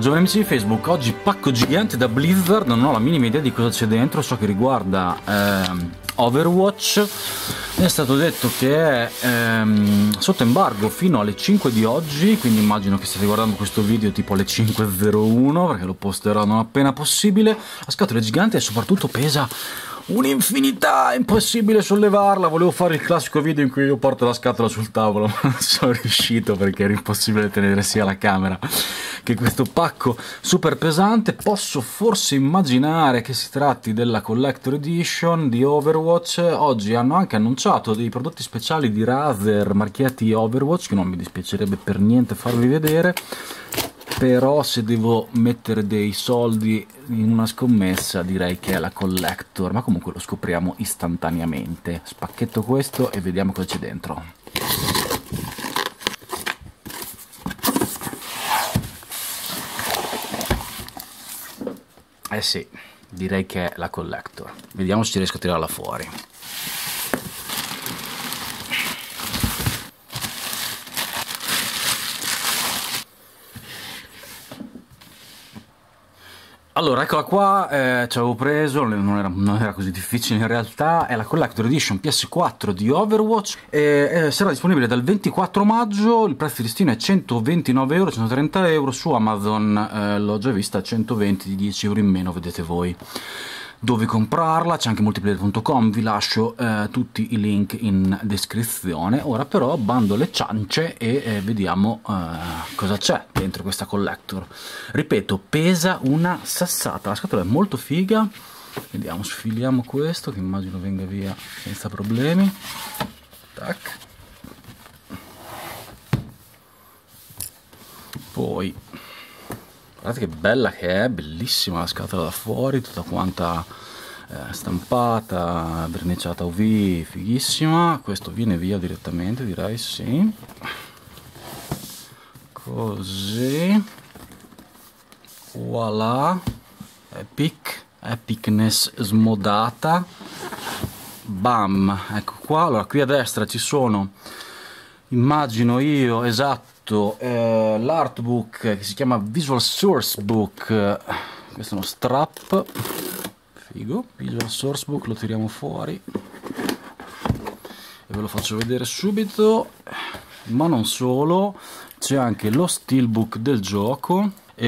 giovani amici di Facebook, oggi pacco gigante da Blizzard, non ho la minima idea di cosa c'è dentro, so che riguarda Overwatch. Mi è stato detto che è sotto embargo fino alle 5 di oggi, quindi immagino che state guardando questo video tipo alle 5:01 perché lo posterò non appena possibile. La scatola è gigante e soprattutto pesa un'infinità, è impossibile sollevarla. Volevo fare il classico video in cui io porto la scatola sul tavolo, ma non sono riuscito perché era impossibile tenere sia la camera che questo pacco super pesante. Posso forse immaginare che si tratti della Collector Edition di Overwatch. Oggi hanno anche annunciato dei prodotti speciali di Razer marchiati Overwatch, che non mi dispiacerebbe per niente farvi vedere. Però se devo mettere dei soldi in una scommessa direi che è la Collector, ma comunque lo scopriamo istantaneamente. Spacchetto questo e vediamo cosa c'è dentro. Eh sì, direi che è la Collector. Vediamo se riesco a tirarla fuori. Allora, eccola qua, ci avevo preso, non era così difficile in realtà. È la Collector Edition PS4 di Overwatch e sarà disponibile dal 24 maggio, il prezzo di listino è 129 euro, 130 euro, su Amazon l'ho già vista a 120, di 10 euro in meno, vedete voi dove comprarla. C'è anche multiplayer.com, vi lascio tutti i link in descrizione. Ora però bando le ciance e vediamo cosa c'è dentro questa Collector. Ripeto, pesa una sassata, la scatola è molto figa. Vediamo, sfiliamo questo che immagino venga via senza problemi. Tac. Poi guardate che bella che è, bellissima la scatola da fuori, tutta quanta stampata, verniciata UV, fighissima. Questo viene via direttamente, direi, sì. Così. Voilà. Epicness smodata. Bam, ecco qua. Allora, qui a destra ci sono, immagino io, esatto, l'artbook che si chiama Visual Source Book. Questo è uno strap figo. Visual Source Book, lo tiriamo fuori e ve lo faccio vedere subito. Ma non solo, c'è anche lo steelbook del gioco,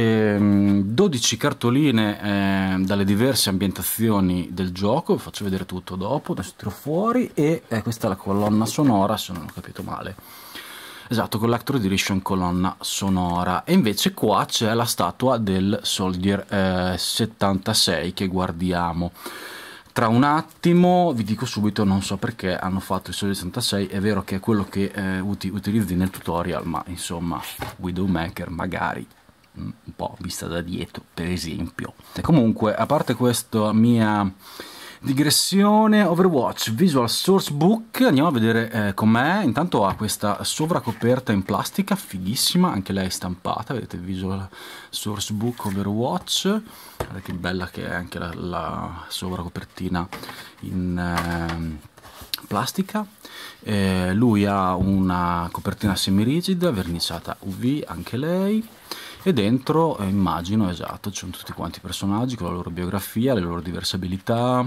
12 cartoline dalle diverse ambientazioni del gioco. Vi faccio vedere tutto dopo, adesso tiro fuori. E questa è la colonna sonora, se non ho capito male. Esatto, Collector Edition colonna sonora. E invece qua c'è la statua del Soldier 76 che guardiamo tra un attimo. Vi dico subito, non so perché hanno fatto il Soldier 76, è vero che è quello che utilizzi nel tutorial, ma insomma Widowmaker magari un po' vista da dietro, per esempio. E comunque, a parte questa mia digressione, Overwatch Visual Source Book, andiamo a vedere com'è. Intanto ha questa sovracoperta in plastica fighissima, anche lei stampata, vedete, Visual Source Book Overwatch. Guardate che bella che è anche la sovracopertina in plastica. Lui ha una copertina semirigida, verniciata UV anche lei. E dentro, immagino, esatto, ci sono tutti quanti i personaggi con la loro biografia, le loro diverse abilità.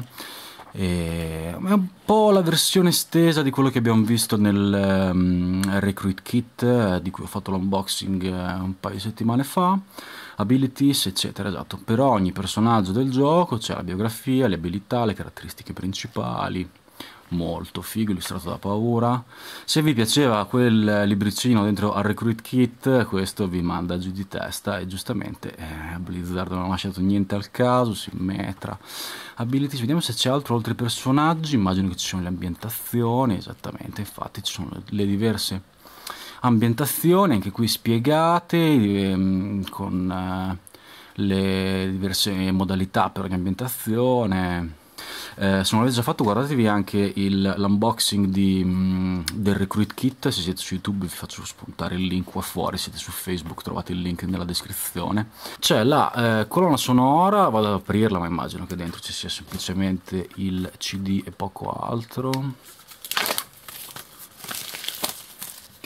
È un po' la versione estesa di quello che abbiamo visto nel Recruit Kit, di cui ho fatto l'unboxing un paio di settimane fa. Abilities, eccetera, esatto. Per ogni personaggio del gioco c'è la biografia, le abilità, le caratteristiche principali. Molto figo, illustrato da paura. Se vi piaceva quel libricino dentro al Recruit Kit, questo vi manda giù di testa. E giustamente Blizzard non ha lasciato niente al caso. Simmetra, abilities, vediamo se c'è altro oltre i personaggi. Immagino che ci sono le ambientazioni, esattamente, infatti ci sono le diverse ambientazioni anche qui spiegate, con le diverse modalità per ogni ambientazione. Se non l'avete già fatto, guardatevi anche l'unboxing del Recruit Kit. Se siete su YouTube vi faccio spuntare il link qua fuori, siete su Facebook trovate il link nella descrizione. C'è la colonna sonora, vado ad aprirla, ma immagino che dentro ci sia semplicemente il CD e poco altro.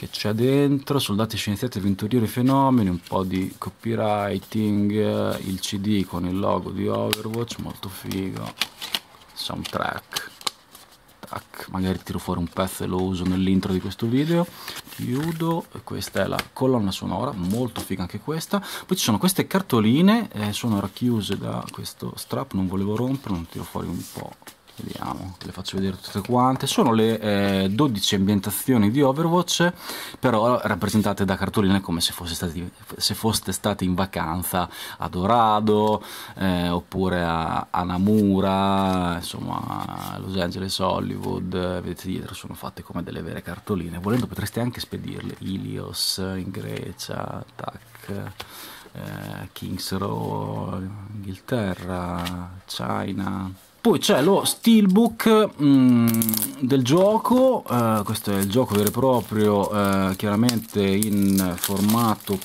che c'è dentro: soldati, scienziati, avventurieri, fenomeni, un po' di copywriting, il CD con il logo di Overwatch, molto figo, soundtrack. Tac, magari tiro fuori un pezzo e lo uso nell'intro di questo video. Chiudo, e questa è la colonna sonora, molto figa anche questa. Poi ci sono queste cartoline, sono racchiuse da questo strap, non volevo rompere, non tiro fuori un po'. Vediamo, le faccio vedere tutte quante. Sono le 12 ambientazioni di Overwatch, però rappresentate da cartoline come se foste stati in vacanza a Dorado, oppure a Namura, insomma a Los Angeles, Hollywood. Vedete dietro, sono fatte come delle vere cartoline. Volendo potreste anche spedirle. Ilios in Grecia, tac, Kings Row, Inghilterra, China. Poi c'è lo steelbook del gioco, questo è il gioco vero e proprio, chiaramente in formato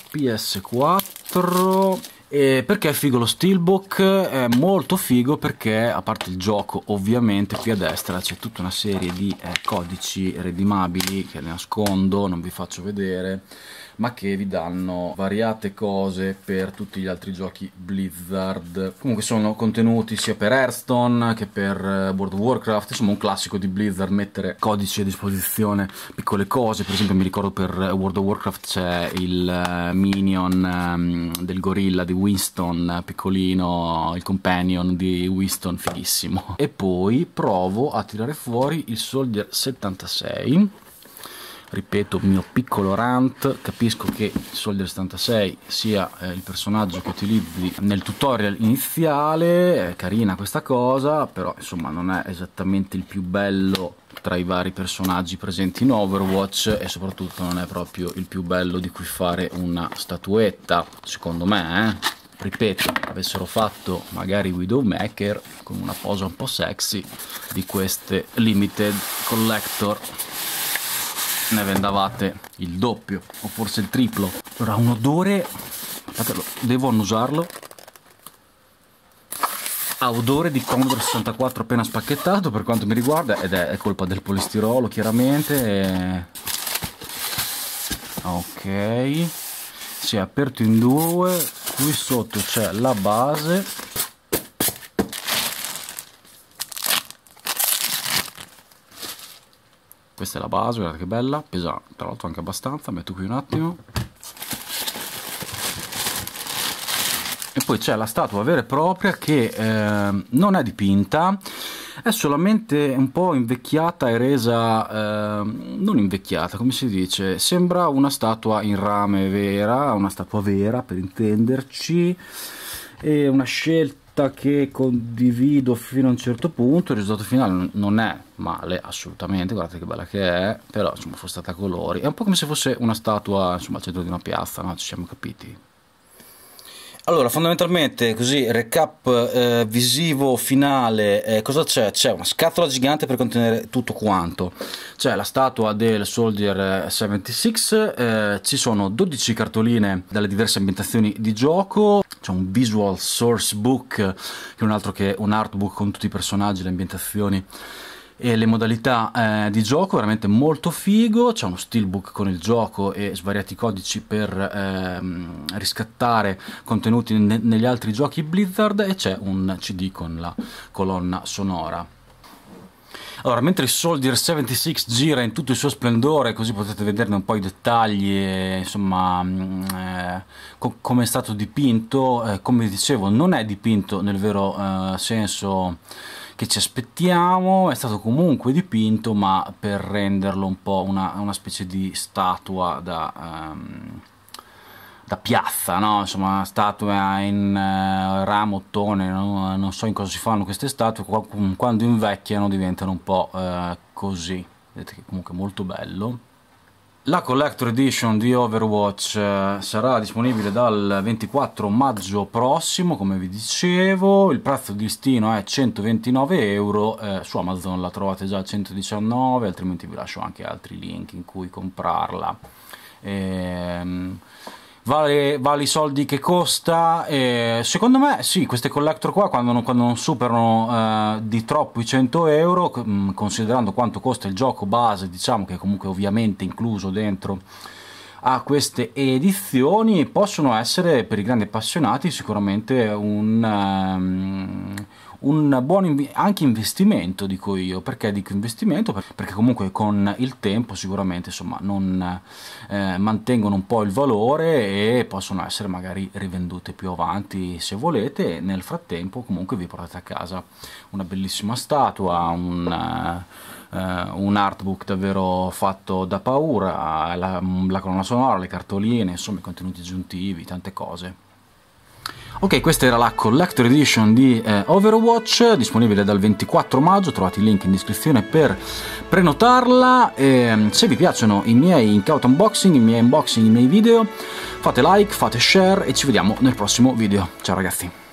PS4. E perché è figo lo steelbook? È molto figo perché, a parte il gioco ovviamente, qui a destra c'è tutta una serie di codici redimabili che nascondo, non vi faccio vedere, ma che vi danno variate cose per tutti gli altri giochi Blizzard. Comunque sono contenuti sia per Hearthstone che per World of Warcraft, insomma un classico di Blizzard, mettere codici a disposizione, piccole cose. Per esempio mi ricordo per World of Warcraft c'è il minion del gorilla di Winston, piccolino, il companion di Winston, fighissimo. E poi provo a tirare fuori il Soldier 76. Ripeto, mio piccolo rant, capisco che il Soldier 76 sia il personaggio che utilizzi nel tutorial iniziale, è carina questa cosa, però insomma non è esattamente il più bello tra i vari personaggi presenti in Overwatch, e soprattutto non è proprio il più bello di cui fare una statuetta, secondo me, Ripeto, avessero fatto magari Widowmaker con una posa un po' sexy di queste limited collector, ne vendavate il doppio o forse il triplo. Ora, un odore, aspettate, devo annusarlo, ha odore di Commodore 64 appena spacchettato per quanto mi riguarda, ed è colpa del polistirolo chiaramente. Ok, si è aperto in due, qui sotto c'è la base, questa è la base, guardate che bella, pesa tra l'altro anche abbastanza, metto qui un attimo. E poi c'è la statua vera e propria che non è dipinta, è solamente un po' invecchiata e resa, non invecchiata, come si dice, sembra una statua in rame vera, una statua vera per intenderci, e una scelta che condivido fino a un certo punto. Il risultato finale non è male assolutamente, guardate che bella che è, però insomma fosse stata a colori, è un po' come se fosse una statua insomma al centro di una piazza, no? Ci siamo capiti. Allora, fondamentalmente, così, recap visivo finale, cosa c'è? C'è una scatola gigante per contenere tutto quanto, c'è la statua del Soldier 76, ci sono 12 cartoline dalle diverse ambientazioni di gioco, c'è un visual source book, che è un altro che un artbook con tutti i personaggi, le ambientazioni e le modalità di gioco, veramente molto figo. C'è uno steelbook con il gioco e svariati codici per riscattare contenuti negli altri giochi Blizzard, e c'è un CD con la colonna sonora. Allora, mentre il Soldier 76 gira in tutto il suo splendore, così potete vederne un po' i dettagli e insomma come è stato dipinto, come vi dicevo non è dipinto nel vero senso che ci aspettiamo, è stato comunque dipinto ma per renderlo un po' una specie di statua da piazza, no? Insomma, una statua in ramo, ottone, no? Non so in cosa si fanno queste statue, quando invecchiano diventano un po' così, vedete che comunque è molto bello. La Collector Edition di Overwatch sarà disponibile dal 24 maggio prossimo, come vi dicevo. Il prezzo di listino è 129 euro, su Amazon la trovate già a 119, altrimenti vi lascio anche altri link in cui comprarla. vale i soldi che costa. E secondo me sì, queste collector qua quando non superano di troppo i 100 euro, considerando quanto costa il gioco base, diciamo che comunque ovviamente incluso dentro a queste edizioni, possono essere per i grandi appassionati sicuramente un buon anche investimento, dico io. Perché dico investimento? Perché comunque con il tempo sicuramente, insomma, non mantengono un po' il valore e possono essere magari rivendute più avanti se volete, e nel frattempo comunque vi portate a casa una bellissima statua, un artbook davvero fatto da paura, la colonna sonora, le cartoline, insomma i contenuti aggiuntivi, tante cose. Ok, questa era la Collector Edition di Overwatch, disponibile dal 24 maggio, trovate il link in descrizione per prenotarla. Se vi piacciono i miei in-count unboxing, i miei unboxing, i miei video, fate like, fate share e ci vediamo nel prossimo video. Ciao ragazzi!